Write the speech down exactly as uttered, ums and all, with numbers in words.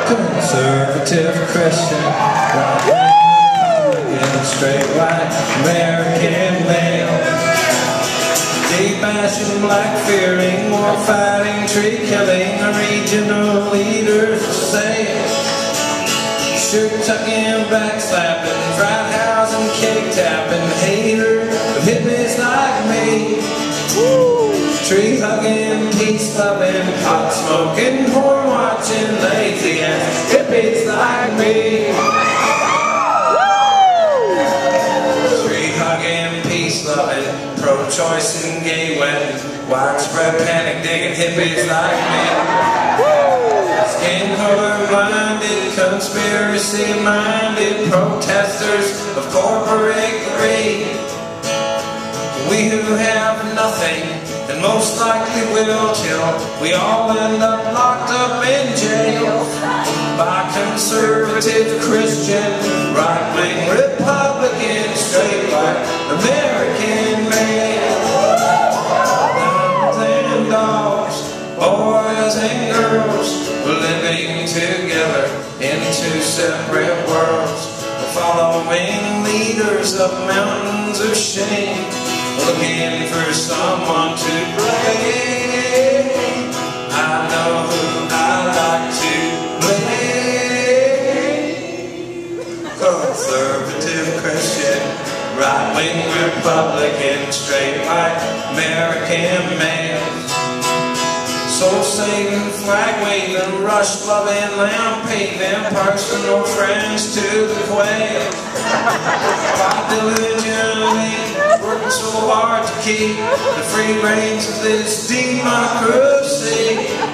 Conservative Christian, right-wing, straight white American male. Gay bashing, black fearing, war fighting, tree killing, regional leaders saying. Shirt tucking, backslapping, fried housing, cake tapping, hater of hippies like me. Woo. Tree hugging, peace loving, pot smoking, porn watching, lazy ass hippies like me. Woo. Tree hugging, peace loving, pro-choice and gay wedding, widespread panic digging hippies like me. Skin color blinded, conspiracy minded protesters of corporate greed. We who have nothing and most likely will till we all end up locked up in jail by conservative Christian, right-wing Republican, straight white American male. Dogs and dogs, boys and girls, we're living together in two separate worlds. We're following leaders up mountains of shame, looking for someone to blame. I know who I like to blame. Conservative Christian, right-wing Republican, straight white American man. Soul-saving, flag-waving, rush-loving, lamp-paving, personal friends to the quail. By diligently working so hard to keep the free reins of this democracy.